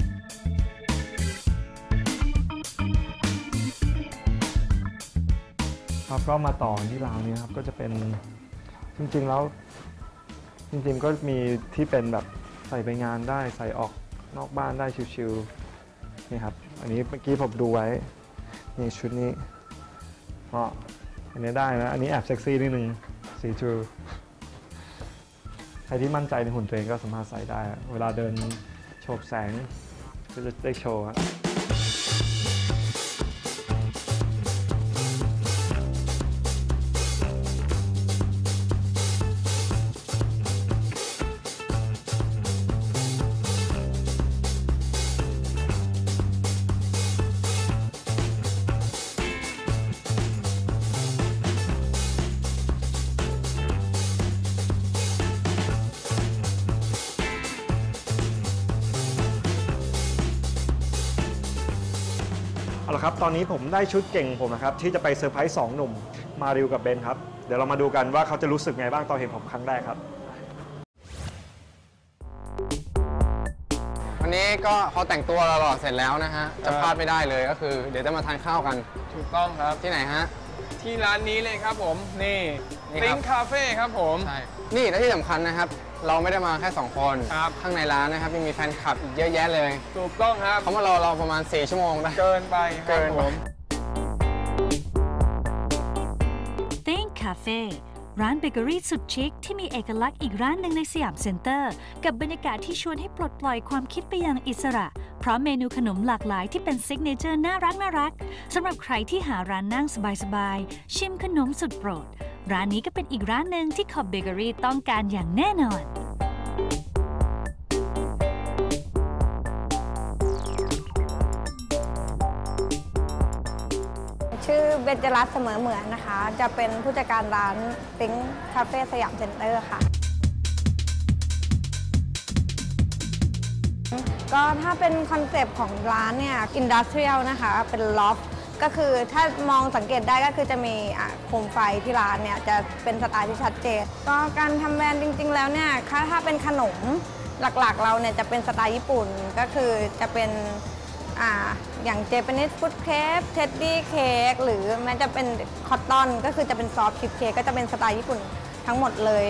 ครับก็มาต่อที่ราวนี้ครับก็จะเป็นจริงๆแล้วจริงๆก็มีที่เป็นแบบใส่ไปงานได้ใส่ออกนอกบ้านได้ชิวๆนี่ครับอันนี้เมื่อกี้ผมดูไว้นี่ชุดนี้ก็อันนี้ได้นะอันนี้แอบเซ็กซี่นิดนึงสีทรูใครที่มั่นใจในหุ่นตัวเองก็สามารถใส่ได้เวลาเดินโฉบแสงก็จะได้โชว์ครับเอาละครับตอนนี้ผมได้ชุดเก่งผมนะครับที่จะไปเซอร์ไพรส์สองหนุ่มมาริวกับเบนครับเดี๋ยวเรามาดูกันว่าเขาจะรู้สึกไงบ้างตอนเห็นผมครั้งแรกครับวันนี้ก็เขาแต่งตัวหล่อๆเสร็จแล้วนะฮะจะพลาดไม่ได้เลยก็คือเดี๋ยวจะมาทานข้าวกันถูกต้องครับที่ไหนฮะที่ร้านนี้เลยครับผมนี่ติ้งคาเฟ่ครับผมใช่นี่และที่สำคัญนะครับเราไม่ได้มาแค่สองคนครับข้างในร้านนะครับยังมีแฟนคลับอีกเยอะแยะเลยถูกต้องครับเขามารอเราประมาณสี่ชั่วโมงได้เกินไปครับผม Think Cafe ร้านเบเกอรี่สุดชิคที่มีเอกลักษณ์อีกร้านหนึ่งในสยามเซ็นเตอร์กับบรรยากาศที่ชวนให้ปลดปล่อยความคิดไปอย่างอิสระเพราะเมนูขนมหลากหลายที่เป็นซิกเนเจอร์น่ารักน่ารักสำหรับใครที่หาร้านนั่งสบายๆชิมขนมสุดโปรดร้านนี้ก็เป็นอีกร้านหนึ่งที่คอบเบเกอรี่ต้องการอย่างแน่นอนชื่อเบญจรัตน์เสมอเหมือนนะคะจะเป็นผู้จัดการร้านติ้งคาเฟ่สยามเซ็นเตอร์ค่ะก็ถ้าเป็นคอนเซปต์ของร้านเนี่ยอินดัสเทรียลนะคะเป็นล็อบก็คือถ้ามองสังเกตได้ก็คือจะมีโคมไฟที่ร้านเนี่ยจะเป็นสไตล์ที่ชัดเจนก็การทำแบรนด์จริงๆแล้วเนี่ยถ้าเป็นขนมหลักๆเราเนี่ยจะเป็นสไตล์ญี่ปุ่นก็คือจะเป็นอ่าอย่างเจแปนิสฟุตเคปเท็ดดี้เค้กหรือแม้จะเป็นคอตตอนก็คือจะเป็นซอฟต์ชิพเค้กก็จะเป็นสไตล์ญี่ปุ่นทั้งหมดเลย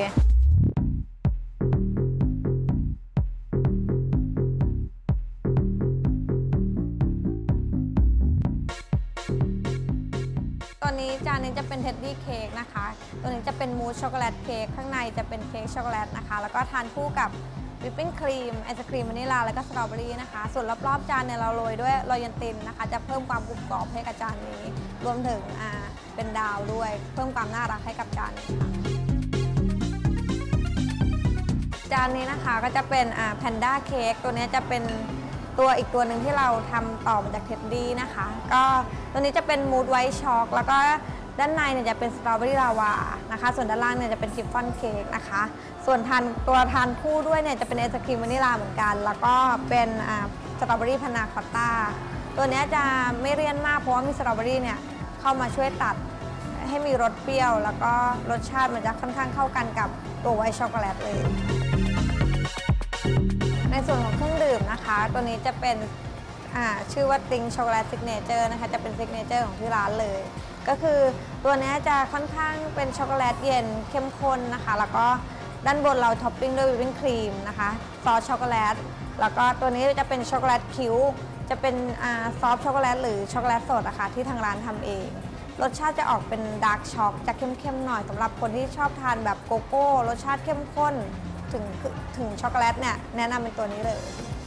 ตัวนี้จานนี้จะเป็นเท็ดดี้เค้กนะคะตัวนี้จะเป็นมูสช็อกโกแลตเค้กข้างในจะเป็นเค้กช็อกโกแลตนะคะแล้วก็ทานคู่กับวิปปิ้งครีมไอศครีมวานิลลาแล้วก็สตรอเบอรี่นะคะส่วนรอบๆจานเนี่ยเราโรยด้วยโรยันตินนะคะจะเพิ่มความกรุบกรอบให้กับจานนี้รวมถึงอ่าเป็นดาวด้วยเพิ่มความน่ารักให้กับจานนี้ค่ะจานนี้นะคะก็จะเป็นอ่าแพนด้าเค้กตัวนี้จะเป็นตัวอีกตัวหนึ่งที่เราทำต่อมาจากเท็ดดี้นะคะก็ตัวนี้จะเป็นมูดไวท์ช็อกแล้วก็ด้านในเนี่ยจะเป็นสตรอเบอรี่ลาวานะคะส่วนด้านล่างเนี่ยจะเป็นชิฟฟ่อนเค้กนะคะส่วนทานตัวทานคู่ด้วยเนี่ยจะเป็นไอศครีมวานิลลาเหมือนกันแล้วก็เป็นสตรอเบอรี่พานาคอตต้าตัวนี้จะไม่เลี่ยนมากเพราะว่ามีสตรอเบอรี่เนี่ยเข้ามาช่วยตัดให้มีรสเปรี้ยวแล้วก็รสชาติมันจะค่อนข้างเข้ากันกับตัวไวท์ช็อกโกแลตเลยในส่วนของเครื่องดื่มนะคะตัวนี้จะเป็นชื่อว่าติงช็อกโกแลตซิกเนเจอร์นะคะจะเป็นซิกเนเจอร์ของที่ร้านเลยก็คือตัวนี้จะค่อนข้างเป็นช็อกโกแลตเย็นเข้มข้นนะคะแล้วก็ด้านบนเราท็อปปิ้งด้วยวิปปิ้งครีมนะคะซอสช็อกโกแลตแล้วก็ตัวนี้จะเป็นช็อกโกแลตคิ้วจะเป็นซอฟต์ช็อกโกแลตหรือช็อกโกแลตสดนะคะที่ทางร้านทำเองรสชาติจะออกเป็นดาร์กช็อกจะเข้มๆหน่อยสำหรับคนที่ชอบทานแบบโกโก้รสชาติเข้มข้นถึงถึงช็อกโกแลตเนี่ยแนะนำเป็นตัวนี้เลย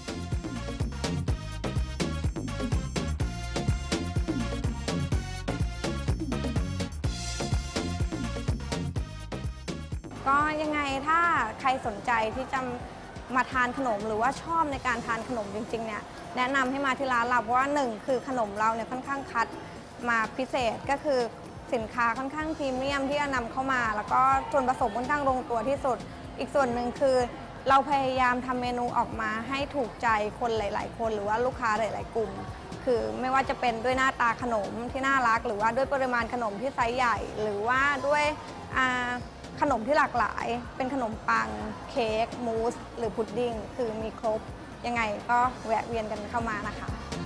ก็ยังไงถ้าใครสนใจที่จะมาทานขนมหรือว่าชอบในการทานขนมจริงๆเนี่ยแนะนำให้มาที่ร้านเราเพราะว่าหนึ่งคือขนมเราเนี่ยค่อนข้างคัดมาพิเศษก็คือสินค้าค่อนข้างพรีเมียมที่จะนำเข้ามาแล้วก็ส่วนผสมค่อนข้างลงตัวที่สุดอีกส่วนหนึ่งคือเราพยายามทำเมนูออกมาให้ถูกใจคนหลายๆคนหรือว่าลูกค้าหลายๆกลุ่มคือไม่ว่าจะเป็นด้วยหน้าตาขนมที่น่ารักหรือว่าด้วยปริมาณขนมที่ไซส์ใหญ่หรือว่าด้วยขนมที่หลากหลายเป็นขนมปังเค้กมูสหรือพุดดิ้งคือมีครบยังไงก็แวะเวียนกันเข้ามานะคะ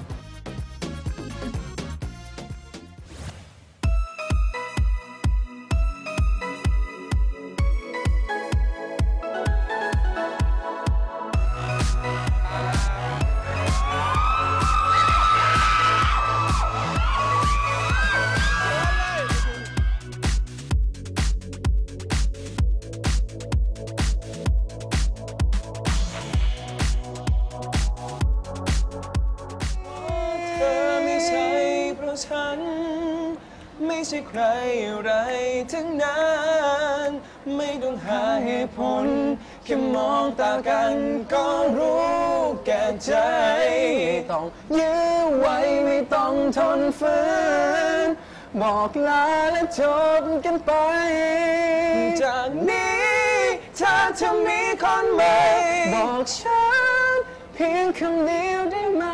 ฉันไม่ใช่ใครอะไรทั้งนั้นไม่ต้องหาเหตุผลแค่มองตากันก็รู้แก่ใจต้องยื้อไว้ไม่ต้องทนฝืนบอกลาและจบกันไปจากนี้ถ้าเธอมีคนใหม่บอกฉันเพียงคำเดียวได้ไหม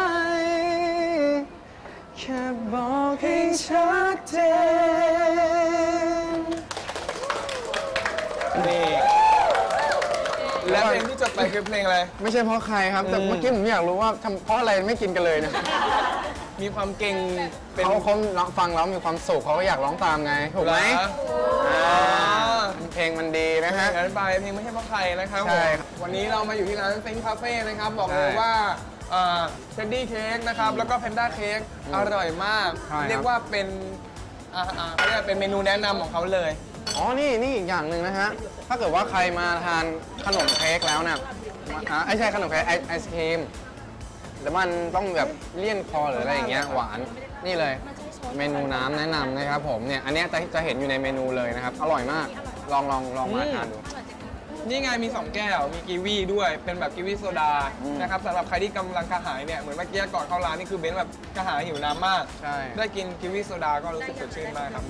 แค่บอกให้ชัดเจนนี่และเพลงที่จบไปคือเพลงอะไรไม่ใช่เพราะใครครับแต่เมื่อกี้ผมอยากรู้ว่าทำเพราะอะไรไม่กินกันเลยนะมีความเก่งเขาเขาฟังแล้วมีความสุขเขาก็อยากร้องตามไงถูกไหมเพลงมันดีนะฮะงั้นไปเพลงไม่ใช่เพราะใครนะครับวันนี้เรามาอยู่ที่ร้านเซ็งคาเฟ่นะครับบอกเลยว่าเท็ดดี้เค้กนะครับแล้วก็แพนด้าเค้กอร่อยมากเรียกว่าเป็นอ่าเขาเรียกเป็นเมนูแนะนำของเขาเลยอ๋อนี่นี่อีกอย่างหนึ่งนะฮะถ้าเกิดว่าใครมาทานขนมเค้กแล้วเนี่ยไม่ใช่ขนมเค้กไอศครีมแต่มันต้องแบบเลี่ยนคอหรืออะไรอย่างเงี้ยหวานนี่เลยเมนูน้ำแนะนำนะครับผมเนี่ยอันนี้จะจะเห็นอยู่ในเมนูเลยนะครับอร่อยมากลองลองลองมาทานดูนี่ไงมีสองแก้วมีกีวีด้วยเป็นแบบกีวีโซดานะครับสำหรับใครที่กำลังกระหายเนี่ยเหมือนเมื่อกี้ก่อนเข้าร้านนี่คือเบนซ์แบบกระหายหิวน้ำมากใช่ได้กินกีวีโซดาก็รู้สึกสดชื่นมากครับ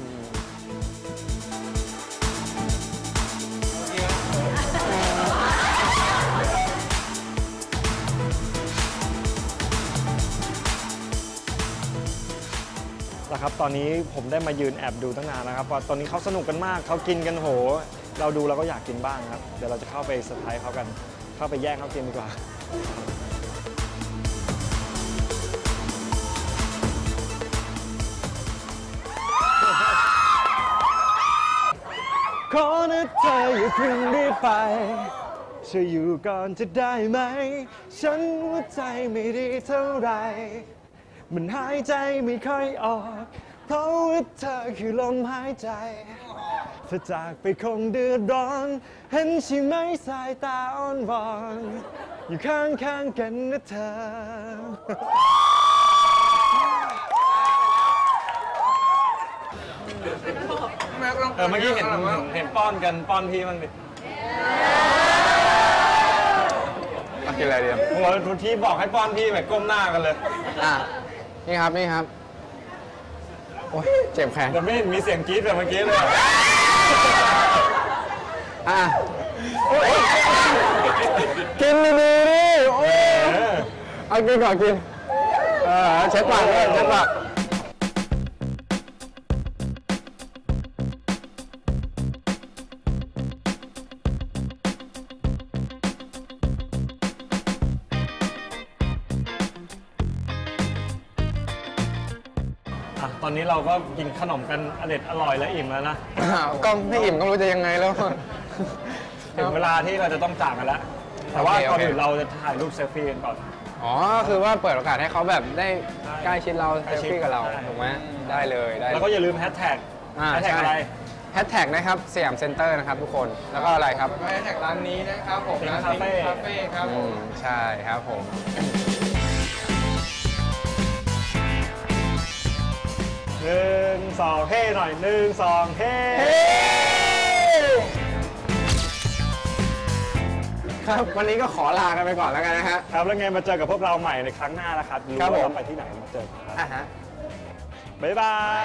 นะครับตอนนี้ผมได้มายืนแอบดูตั้งนานนะครับว่าตอนนี้เขาสนุกกันมากเขากินกันโหเราดูเราก็อยากกินบ้างครับเดี๋ยวเราจะเข้าไปเซอร์ไพรส์เขากันเข้าไปแย่งเขากินดีกว่าขอนะเธออย่าเพิ่งรีบไปช่วยอยู่ก่อนจะได้ไหมฉันหัวใจไม่ดีเท่าไรมันหายใจไม่ค่อยออกเพราะว่าเธอคือลมหายใจถ้าจากไปคงเดือดร้อนเห็นใช่ไหมสายตาอ่อนวอนอยู่ข้างข้างกันนะเธอเออเมื่อกี้เห็นเห็นป้อนกันป้อนพี่มั้งดิมากินอะไรเดียวโอ้ทุกทีบอกให้ป้อนพี่แบบก้มหน้ากันเลยอ่ะนี่ครับนี่ครับโอ้ยเจ็บแขนแต่ไม่มีเสียงกรี๊ดแบบเมื่อกี้เลยอ่ะกินดีๆดิโอ้ยเอากินก่อนกินเออเช็ดปากเลยเช็ดปากตอนนี้เราก็กินขนมกันอร่อยอร่อยและอิ่มแล้วนะก็ไม่อิ่มก็รู้จะยังไงแล้วถึงเวลาที่เราจะต้องจากกันแล้วแต่ว่าก่อนอื่นเราจะถ่ายรูปเซลฟี่กันก่อนอ๋อคือว่าเปิดโอกาสให้เขาแบบได้ใกล้ชิดเราเซลฟี่กับเราถูกไหมได้เลยได้แล้วก็อย่าลืมแฮชแท็กแฮชแท็กอะไรแฮชแท็กนะครับสยามเซ็นเตอร์นะครับทุกคนแล้วก็อะไรครับแฮชแท็กร้านนี้นะครับผมร้านคาเฟ่คาเฟ่ครับผมใช่ครับผมหนึ่งสองเฮ้หน่อยหนึ่งสองเฮ้ครับวันนี้ก็ขอลากันไปก่อนแล้วกันนะฮะครับแล้วไงมาเจอกับพวกเราใหม่ในครั้งหน้านะครับรู้ว่าเราไปที่ไหนมาเจออ่ะฮะบ๊ายบาย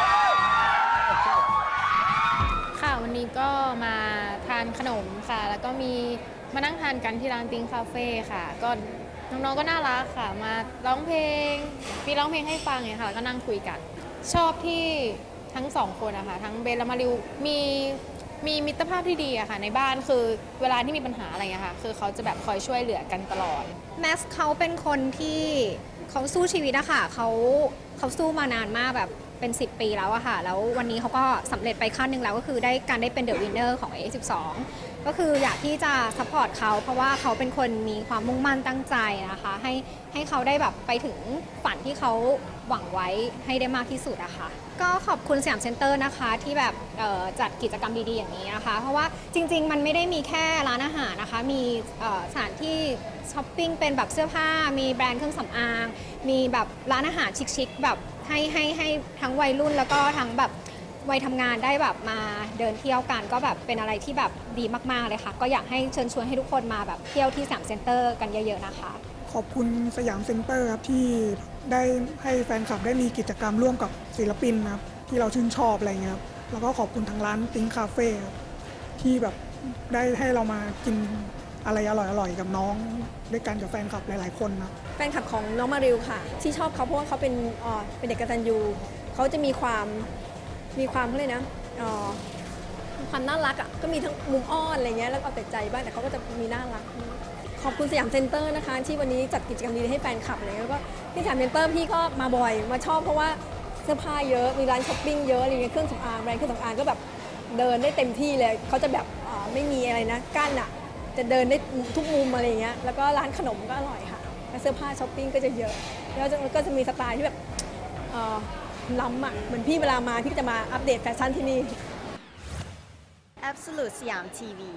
ค่ะวันนี้ก็มาทานขนมค่ะแล้วก็มีมานั่งทานกันที่ร้านติงคาเฟ่ค่ะก็น้องๆก็น่ารักค่ะมาร้องเพลงมีร้องเพลงให้ฟังไงค่ะแล้วก็นั่งคุยกันชอบที่ทั้งสองคนนะคะทั้งเบนและมาริวมีมีมิตรภาพที่ดีอะค่ะในบ้านคือเวลาที่มีปัญหาอะไรอย่างเงี้ยค่ะคือเขาจะแบบคอยช่วยเหลือกันตลอดแม็กซ์เขาเป็นคนที่เขาสู้ชีวิตอะค่ะเขาเขาสู้มานานมากแบบเป็นสิบปีแล้วอะค่ะแล้ววันนี้เขาก็สำเร็จไปขั้นหนึ่งแล้วก็คือได้การได้เป็นเดอะวินเนอร์ของ เอ สิบสอง ก็คืออยากที่จะซัพพอร์ตเขาเพราะว่าเขาเป็นคนมีความมุ่งมั่นตั้งใจนะคะให้ให้เขาได้แบบไปถึงฝันที่เขาหวังไว้ให้ได้มากที่สุดอะค่ะก็ขอบคุณสยามเซ็นเตอร์นะคะที่แบบจัดกิจกรรมดีๆอย่างนี้นะคะเพราะว่าจริงๆมันไม่ได้มีแค่ร้านอาหารนะคะมีสถานที่ช้อปปิ้งเป็นแบบเสื้อผ้ามีแบรนด์เครื่องสำอางมีแบบร้านอาหารชิคๆแบบให้ให้ให้ทั้งวัยรุ่นแล้วก็ทั้งแบบวัยทำงานได้แบบมาเดินเที่ยวกันก็แบบเป็นอะไรที่แบบดีมากๆเลยค่ะก็อยากให้เชิญชวนให้ทุกคนมาแบบเที่ยวที่สยามเซ็นเตอร์กันเยอะๆนะคะขอบคุณสยามเซ็นเตอร์ครับที่ได้ให้แฟนคลับได้มีกิจกรรมร่วมกับศิลปินนะครับที่เราชื่นชอบอะไรเงี้ยครับแล้วก็ขอบคุณทางร้านติ้งคาเฟ่ที่แบบได้ให้เรามากินอะไรอร่อยๆกับน้องด้วยกันกับแฟนคลับหลายๆคนนะแฟนคลับของน้องมาริวค่ะที่ชอบเขาเพราะว่าเขาเป็นอ๋อเป็นเด็กกตัญญูเขาจะมีความมีความเขาเลยนะอ๋อความน่ารักอ่ะก็มีทั้งมุมอ้อนอะไรเงี้ยแล้วเอาแต่ใจบ้างแต่เขาก็จะมีน่ารักขอบคุณสยามเซ็นเตอร์นะคะที่วันนี้จัดกิจกรรมดีๆให้แฟนคลับอะไรแล้วก็ที่สยามเซ็นเตอร์พี่ก็มาบ่อยมาชอบเพราะว่าเสื้อผ้าเยอะมีร้านช้อปปิ้งเยอะอะไรเงี้ยเครื่องสำอางแบรนด์เครื่องสำอางก็แบบเดินได้เต็มที่เลยเขาจะแบบไม่มีอะไรนะกั้นอ่ะจะเดินได้ทุกมุมอะไรเงี้ยแล้วก็ร้านขนมก็อร่อยค่ะเสื้อผ้าช้อปปิ้งก็จะเยอะแล้วก็จะมีสไตล์ที่แบบล้ำอ่ะเหมือนพี่เวลามาพี่จะมาอัปเดตแฟชั่นที่นี่ Absolute สยามทีวี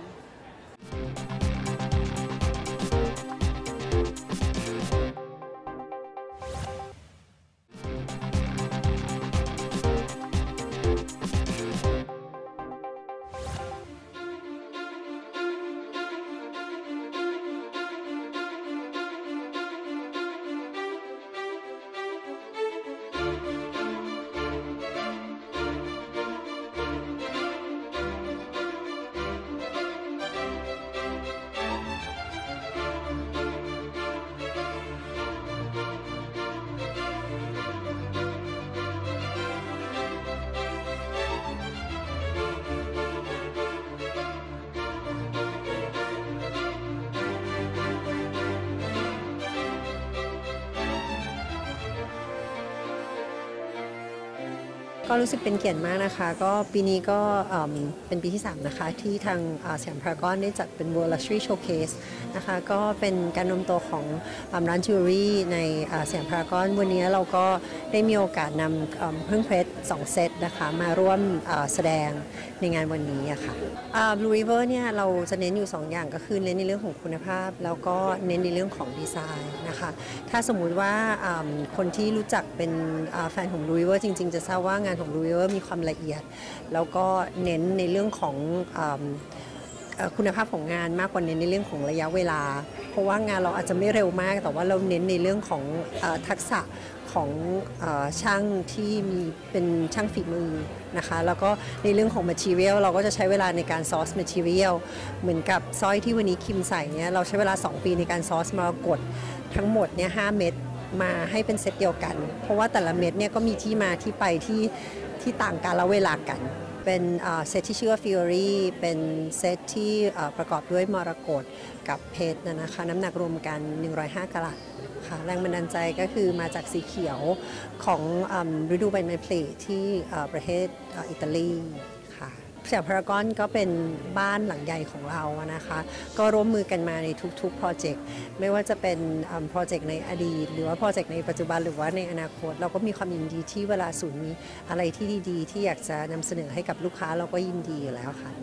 ก็รู้สึกเป็นเกียรติมากนะคะก็ปีนี้ก็เป็นปีที่สามนะคะที่ทางสยามพารากอนได้จัดเป็น World Luxury Showcase นะคะก็เป็นการรวมตัวของร้านจิวเวลรี่ในสยามพารากอนวันนี้เราก็ได้มีโอกาสนำเครื่องเพชรสองเซตนะคะมาร่วมแสดงในงานวันนี้อะค่ะ Blue River เนี่ยเราจะเน้นอยู่สองอย่างก็คือเน้นในเรื่องของคุณภาพแล้วก็เน้นในเรื่องของดีไซน์นะคะถ้าสมมุติว่าคนที่รู้จักเป็นแฟนของ Blue River จริงๆจะทราบว่างานของ Blue River มีความละเอียดแล้วก็เน้นในเรื่องของคุณภาพของงานมากกว่าเน้นในเรื่องของระยะเวลาเพราะว่างานเราอาจจะไม่เร็วมากแต่ว่าเราเน้นในเรื่องของทักษะของช่างที่มีเป็นช่างฝีมือนะคะแล้วก็ในเรื่องของ material เราก็จะใช้เวลาในการ source material เหมือนกับสร้อยที่วันนี้คิมใส่เนี่ยเราใช้เวลาสองปีในการ source มากดทั้งหมดเนี่ยห้าเม็ดมาให้เป็นเซตเดียวกันเพราะว่าแต่ละเม็ดเนี่ยก็มีที่มาที่ไปที่ที่ต่างกันและเวลากันเป็นเซตที่ชื่อว่า Fury เป็นเซตที่ประกอบด้วยมรกตกับเพชรนะคะน้ำหนักรวมกันหนึ่งร้อยห้ากะรัตค่ะแรงบันดาลใจก็คือมาจากสีเขียวของฤดูใบไม้ผลิที่ประเทศอิตาลีค่ะสยามพารากอนก็เป็นบ้านหลังใหญ่ของเรานะคะก็ร่วมมือกันมาในทุกๆโปรเจกต์ไม่ว่าจะเป็นโปรเจกต์ในอดีตหรือว่าโปรเจกต์ในปัจจุบันหรือว่าในอนาคตเราก็มีความยินดีที่เวลาศูนย์มีอะไรที่ดีๆที่อยากจะนำเสนอให้กับลูกค้าเราก็ยินดีอยู่แล้วค่ะ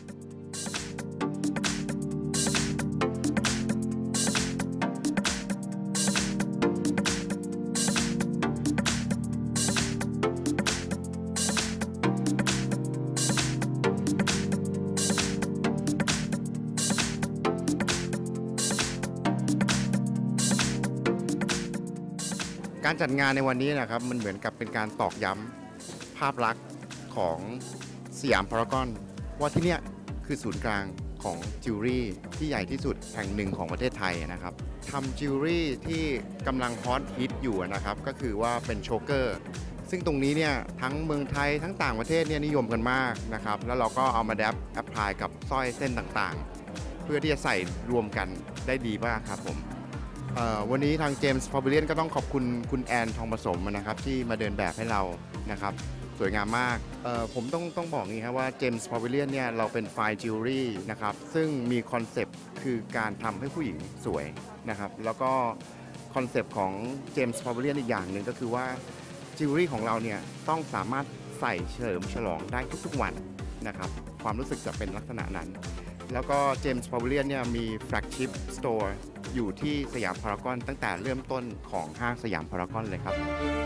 การจัดงานในวันนี้นะครับมันเหมือนกับเป็นการตอกย้ำภาพลักษณ์ของสยามพารากอนว่าที่นี่คือศูนย์กลางของจิวเวลรี่ที่ใหญ่ที่สุดแห่งหนึ่งของประเทศไทยนะครับทำจิวเวลรี่ที่กำลังฮอตฮิตอยู่นะครับก็คือว่าเป็นโชเกอร์ซึ่งตรงนี้เนี่ยทั้งเมืองไทยทั้งต่างประเทศเนี่ยนิยมกันมากนะครับแล้วเราก็เอามาแดปแอพพลายกับสร้อยเส้นต่างๆเพื่อที่จะใส่รวมกันได้ดีมากครับผมวันนี้ทางเจมส์พาวิเลียนก็ต้องขอบคุณคุณแอนทองผสมนะครับที่มาเดินแบบให้เรานะครับสวยงามมากผมต้องต้องบอกงี้ครับว่าเจมส์พาวิเลียนเนี่ยเราเป็นไฟน์จิวเวลรี่นะครับซึ่งมีคอนเซปต์คือการทำให้ผู้หญิงสวยนะครับแล้วก็คอนเซปต์ของเจมส์พาวิเลียนอีกอย่างหนึ่งก็คือว่าจิวเวลรี่ของเราเนี่ยต้องสามารถใส่เฉลิมฉลองได้ทุกๆวันนะครับความรู้สึกจะเป็นลักษณะนั้นแล้วก็เจมส์พาวิเลียนเนี่ยมีแฟลกชิพสโตร์อยู่ที่สยามพารากอนตั้งแต่เริ่มต้นของห้างสยามพารากอนเลยครับ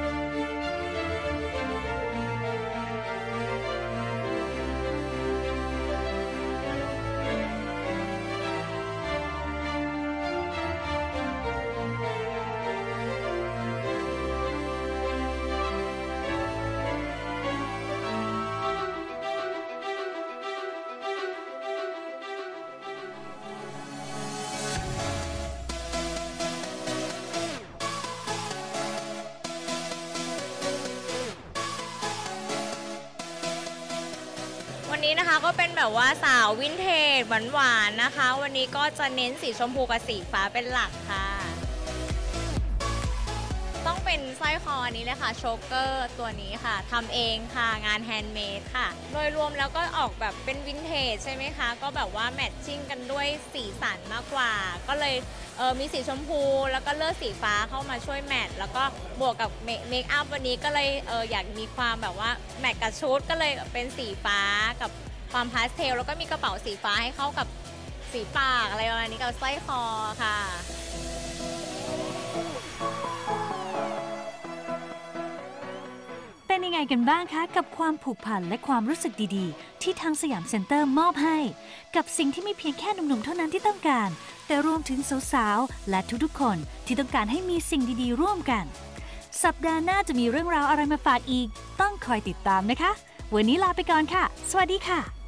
วันนี้นะคะก็เป็นแบบว่าสาววินเทจหวานๆนะคะวันนี้ก็จะเน้นสีชมพูกับสีฟ้าเป็นหลักค่ะต้องเป็นสร้อยคอนี้เลยค่ะโชเกอร์ตัวนี้ค่ะทำเองค่ะงานแฮนด์เมดค่ะโดยรวมแล้วก็ออกแบบเป็นวินเทจใช่ไหมคะก็แบบว่าแมทชิ่งกันด้วยสีสันมากกว่าก็เลยเออมีสีชมพูแล้วก็เลือกสีฟ้าเข้ามาช่วยแมทแล้วก็บวกกับเมคอัพวันนี้ก็เลยเอออยากมีความแบบว่าแมทกับชุดก็เลยเป็นสีฟ้ากับความพาสเทลแล้วก็มีกระเป๋าสีฟ้าให้เข้ากับสีปากอะไรประมาณนี้กับสร้อยคอค่ะเป็นยังไงกันบ้างคะกับความผูกพันและความรู้สึกดีๆที่ทางสยามเซ็นเตอร์มอบให้กับสิ่งที่ไม่เพียงแค่หนุ่มๆเท่านั้นที่ต้องการแต่รวมถึงสาวๆและทุกๆคนที่ต้องการให้มีสิ่งดีๆร่วมกันสัปดาห์หน้าจะมีเรื่องราวอะไรมาฝากอีกต้องคอยติดตามนะคะวันนี้ลาไปก่อนค่ะสวัสดีค่ะ